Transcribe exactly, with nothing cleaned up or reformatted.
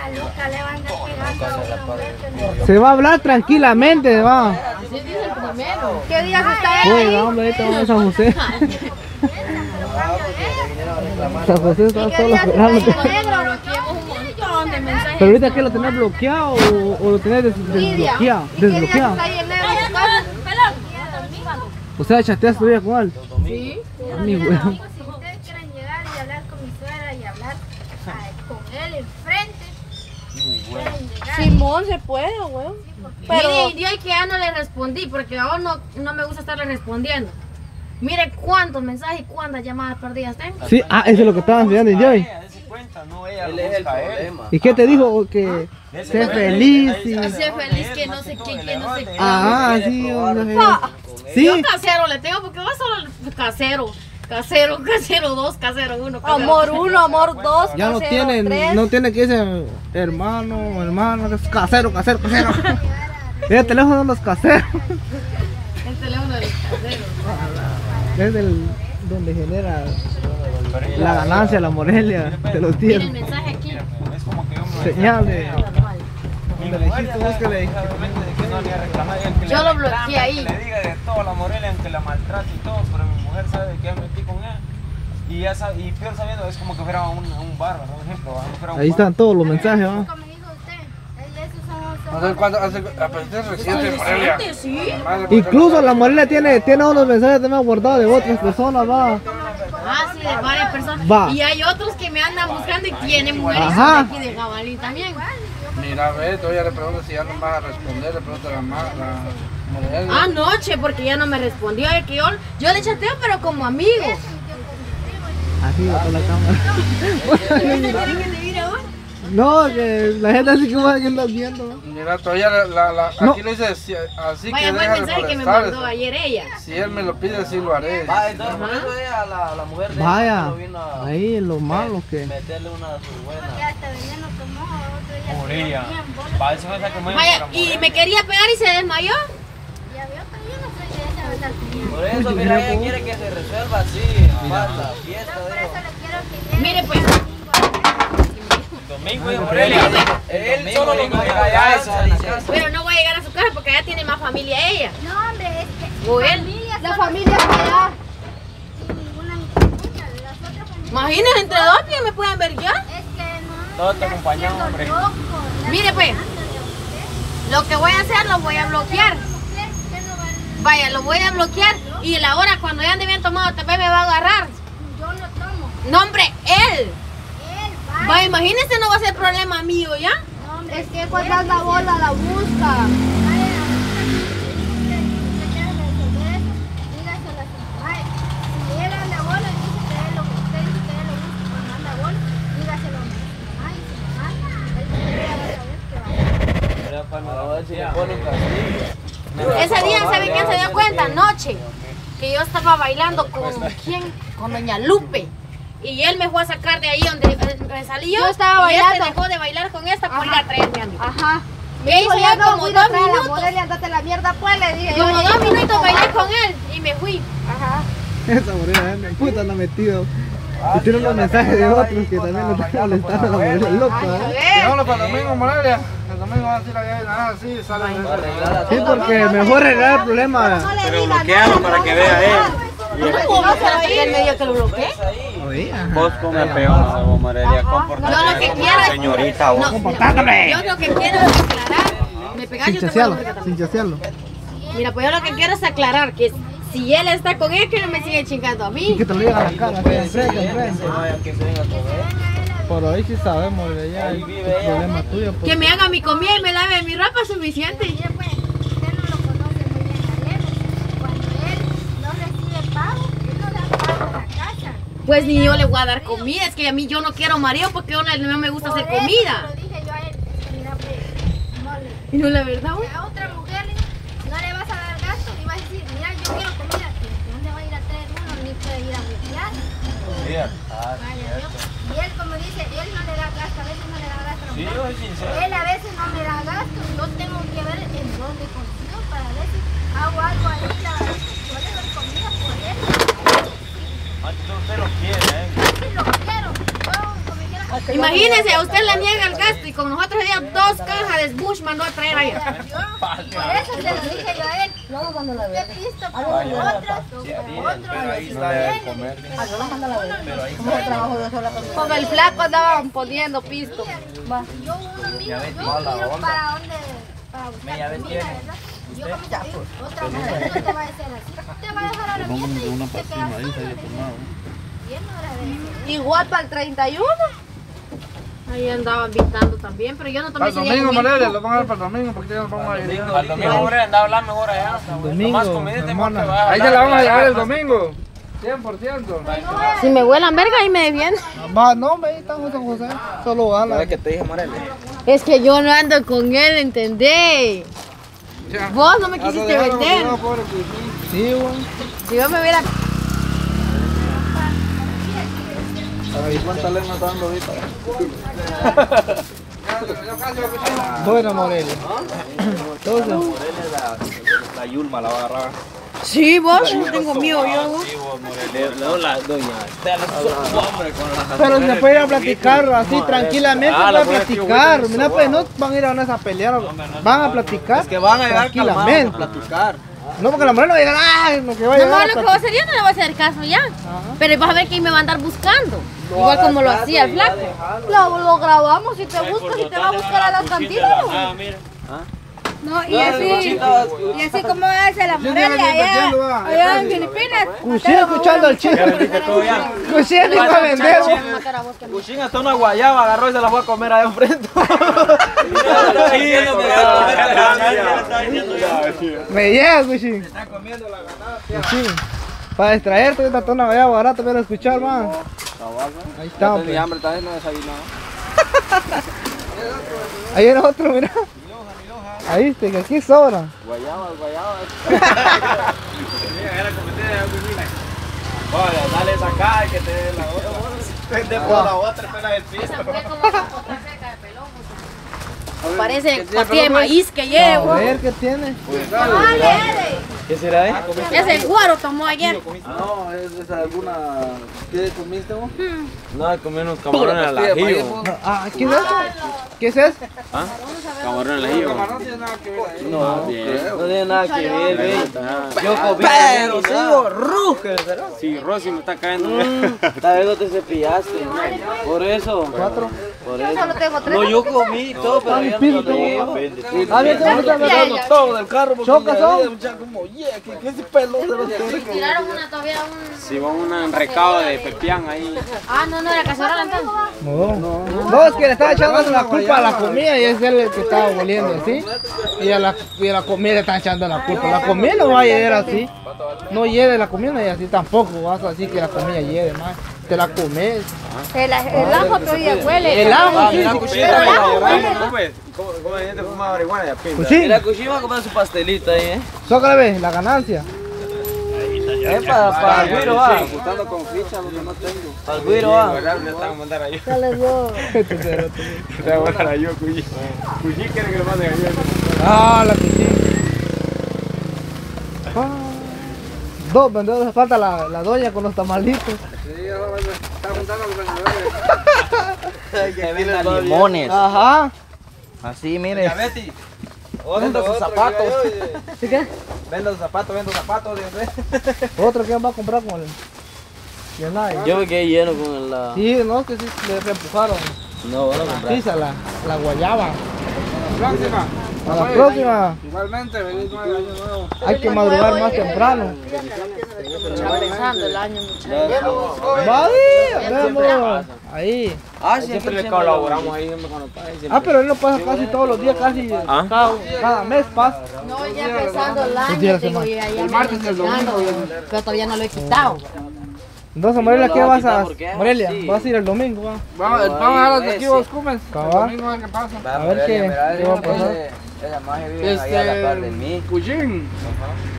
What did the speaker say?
la loca le va a andar pegando a uno. Se va a hablar tranquilamente, va. Así dice el primero. ¿Qué días está él? Oiga, hombre, ahorita vamos a San José. San José está solo esperando. Pero ahorita que lo tenés bloqueado o, o lo tenés des desbloqueado. Desbloqueado. O sea, chateas todavía con él. Sí. Mi güey. Si ustedes quieren llegar y hablar con mi suegra y hablar ah, con él enfrente, pueden llegar. Simón se puede, güey. Pero mire, yo que ya no le respondí porque ahora no, no me gusta estarle respondiendo. Mire cuántos mensajes y cuántas llamadas perdidas tengo. Sí, ah, eso es lo que estaba enseñando el Joy. No, ella él es el problema. ¿Y qué te dijo? Que sé feliz y... Sé feliz que no sé qué, que no sé qué. Ah, sí, yo no sé. Pa, Sí. Yo casero le tengo porque va solo casero. Casero, casero dos, casero uno. Casero Amor tres. uno, amor dos, Ya no casero tienen, tres. no tiene que decir hermano, hermano, que es casero, casero, casero. El teléfono de los caseros. El teléfono de los caseros. Es el donde genera la ganancia, la morelia de los días. Mira el mensaje aquí. Es como que uno Señal de... Donde le dijiste, búsquele. Yo lo bloqueé ahí. Le diga de todo a la Morelia, aunque la maltrate y todo, pero mi mujer sabe que ya me metí con ella. Y, ya sabe, y peor sabiendo, es como que fuera un, un bar, ¿verdad? Un ejemplo, ¿verdad? Fuera un Ahí bar. están todos los mensajes, ¿va? Como dijo usted, esos son... son- Hace cuánto, hace, apenas es reciente en Morelia. Sí. Incluso la morelia tiene, tiene unos mensajes también guardados de otras personas, va. Ah, sí, de varias personas. Va. Y hay otros que me andan buscando y tienen mujeres Ajá. de aquí de Jabalí también. Mira, ve, todavía le pregunto si ya no vas a responder, le pregunto a la, ma- la Morelia. Anoche, porque ya no me respondió. Es que yo, yo le chateo, pero como amigos. Así va con la cámara. ¿Tiene que seguir ahora? No, que la gente así como que andas viendo, ¿va? Mira, todavía la, la, la- No. aquí le dice si- así Vaya, que fue el deja de mensaje que me molestar. mandó ayer ella. Si él me lo pide, sí lo haré. Va, entonces por eso ella, la, la mujer de él, Vaya, no vino a ahí lo malo que... meterle una de sus Porque buenas. hasta veneno tomó, otro ya Morelia. se bien bola. Va, eso es la que me Vaya, y me quería pegar y se desmayó. Ya vio, pero yo no soy de esa andar peleando. Por eso, mira, ella quiere que se resuelva así, falta, fiesta, Yo por digo. eso le quiero que llegue. Mire, pues. Domingo y Morelia. Él solo lo que allá eso a la casa. Pero no voy a llegar a su casa porque allá tiene más familia ella. No, hombre, es que O él. familia, La solo familia que allá. ninguna ni ninguna, las otras familias. Imagínense entre dos que me pueden ver ya. Es que no. Todos te acompañamos, hombre. Loco, la Mire, pues. Lo que voy a hacer lo voy a bloquear. ¿qué no vale? Vaya, lo voy a bloquear. Y la hora cuando ya ande bien tomado también me va a agarrar. Yo no tomo. No, hombre, él. Él va. Vaya, imagínense, no va a ser problema mío ya. No, hombre, Es que cuando anda bola la busca. A ver si le pone un castigo. Ese día, ¿sabe quién se dio cuenta? Anoche. Que yo estaba bailando con quién? Con doña Lupe. Y él me fue a sacar de ahí donde eh, me salí yo. Yo estaba y bailando. este dejó de bailar con esta por ir a traerme a mí. Ajá. Me hizo ya como voy dos a traer a minutos. Morelia, andate la mierda, pues, le dije. yo. Como dos minutos bailé con él y me fui. Ajá. Esa morelia, ¿eh? Puta, anda metido. Y tiene los mensajes de otros que también le están molestando a la morelia loca, ¿eh? Vámonos para el domingo, Morelia. El domingo va a decir allá, nada, así, sale. Sí, porque mejor arreglar el problema. Pero bloquealo para que vea él. ¿Cómo se va a ir? Él me dijo que lo bloqueé. Oye, ajá. Vos come peor, vos, Morelia, comportate. Yo lo que quiero es... Señorita, vos. No, yo lo que quiero es aclarar. Me pegas, Sin yo te chasearlo, puedo pegar. sin chasearlo. Mira, pues yo lo que quiero es aclarar que si él está con él, que no me sigue chingando a Y mí. que te lo digan a la cara, que enfrente, Que enfrente. se vaya, que se venga con él. Por ahí sí sabemos, ya el problema tuyo. pues. Que me haga mi comida y me lave mi ropa es suficiente. Mire, pues, usted no lo conoce muy bien a él. Cuando él no recibe pago, él no da pago a la casa. Pues ni yo le voy a dar comida, es que a mí yo no quiero marido porque yo no, no me gusta hacer Por eso comida. lo dije yo a él. Mira, pues, no le... Y no la verdad, güey. A otra mujer no le vas a dar gasto y vas a decir, mira, yo quiero comida, ¿de dónde va a ir a traer uno? Ni puede ir a limpiar. Vaya, yo- y él, como dice, él no le da gasto, a veces no le da gasto a la Sí, mujer. yo soy sincero. Él a veces no me da gasto, yo tengo que ver en dónde consigo para ver si hago algo ahí, la, yo le doy comida por él. Antes usted lo quiere, ¿eh? Sí, lo quiero, yo como quiera. Imagínese, a usted le niega el gasto y con nosotros ya dos cajas de Bush mandó a traer allá. Por eso se lo dije yo a él. No, cuando la veo. Listo, otros, otros. Con el flaco andaban poniendo pisto. Va. Yo uno mío, yo miro para dónde, para buscar comida, ¿verdad? Yo como que otra mujer no te va a hacer así. Te va a dejar a la mierda y te quedas solo. Bien hora de Igual para el treinta y uno. Ahí andaban pintando también, pero yo no tomé Para el ese día domingo, con mi Morelia, hijo. lo van a dar para el domingo porque ya nos vamos a ir. Al domingo, hombre, anda a hablar mejor allá. Domingo, Más comida te hermana. porque vas a Ahí se hablar, la vamos a allá, llevar el más- domingo. cien por ciento. Si me huelan verga, ahí me defienden. Va, no, me ahí está José José. Solo gana. que te dije, Morelia? Es que yo no ando con él, ¿entendés? Vos no me quisiste vender. Sí, güey. Si yo me hubiera... Ay, ¿cuánta lengua está dando ahorita? Bueno, Morelia. Entonces, La Yulma la va a agarrar. Sí, vos, no tengo miedo yo. Sí, vos, Morelia. Luego la doña. Estela su hombre con la... pero se puede ir a platicar así tranquilamente, Ah, van la a buena tío, platicar. güey, Mira, eso, pues va. no van a ir a una a pelear, van a platicar. Es que van a llegar tranquilamente. calmados a platicar. No, porque la mujer no va a llegar, ah, no que va a No, llegar. a lo que voy a hacer yo no le voy a hacer caso ya. Ajá. Pero vas a ver que me va a andar buscando. Igual como lo hacía el flaco. Lo, lo grabamos y te buscas y te va a buscar a la cantina. Ah, mira. No, y así, y así como hace la Morelia allá, allá en Filipinas. Cuchín escuchando el chiste. Cuchín ni para vender. Cuchín hasta una guayaba agarró y se la fue a comer allá enfrente. Me llega, Cuchín. Cuchín. Para distraerte, ahorita está una valla barata para escuchar, man. Ahí está, pues. hambre también, no desayunaba. Ahí era otro, mira. Ahí está, que aquí sobra. Guayaba, guayaba. Era competencia. Oye, dale esa caja y que te dé la otra. Te por la otra, pela el piso. Parece patilla de maíz que A llevo. ver qué tiene. ¿Qué será, eh? Ese guaro tomó ayer. No, es, es alguna. ¿Qué comiste vos? No, comí unos camarones al ajillo. Ah, ¿qué es eso? ¿Qué es eso? ¿Ah? Camarones al ajillo. No tiene nada que ver ahí. No, bien. No tiene nada que ver, ve. Yo comí. Pero sigo ruge, ¿será? Sí, Rosy me está cayendo. Tal vez no te cepillaste. Por eso. Cuatro. Por eso. Solo tengo tres. No, yo comí todo, pero ya no lo llevo. Ah, bien, ¿cómo está Dando todo del carro porque Choca, ya son. había mucha como, yeah, que, que ese pelo se lo tiene. Tiraron una todavía un... Sí, va un recado de pepián ahí. Ah, no, no era cacerola entonces. No, no, es que le estaba echando la culpa a la comida y es él el que estaba hueliendo así. Y a la, y a la comida le están echando la culpa. La comida no va a llegar así. No hiede la comida y así tampoco vas a decir que la comida hiede más. Te la comes. El, el ajo todavía huele. El ajo, sí, Mira, sí. cuchilla, ¿cómo es? ¿Cómo ¿Cómo hay gente que fuma marihuana y ya pinta? Sí, Mira, Cuchillo va a comer su pastelito ahí, ¿eh? zócala, ve, la ganancia. Es para, para el güiro, va. Gustando con ficha lo que no tengo. Para el güiro, va. ¿Verdad? Me están a mandar a yo. Dale dos. Me están a mandar a yo, Cuyi. Cuyi quiere que le manden a yo. Ah, la cuchilla. Ah, dos vendedores, falta la, la doña con los tamalitos. Sí, ahora está juntando los vendedores. Que venden limones. Ajá. Así, mire. Betty. Vendo sus zapatos. ¿Sí qué? Vendo los zapatos, vendo zapatos. Otro que va a comprar con el. Y el nadie. Yo me quedé lleno con la... Sí, no, que sí, le reempujaron. No, van a comprar. Sí, la, la guayaba. Próxima. A la próxima Igualmente, feliz nuevo año nuevo. hay que madrugar más temprano. Empezando el año, muchachos. Va ahí, vemos. Ahí. Ah, sí, Siempre aquí le colaboramos ahí siempre cuando pasa. Ah, pero él no pasa casi todos los días, casi ¿Ah? cada, cada mes pasa. No, ya empezando el Los días año, de digo, semana. ya, ya El me martes y el quitando, domingo. pero todavía no lo he quitado. Entonces, Morelia, No ¿qué lo va a vas a quitar porque es Morelia, así. vas a ir el domingo, va. Vamos, No, vamos a dejar ahí, hasta aquí ese. vos comes. El Cabal. domingo a ver qué pasa. A ver qué, qué va a pasar. Esa magia vive ahí a la par de mí. Cuchín.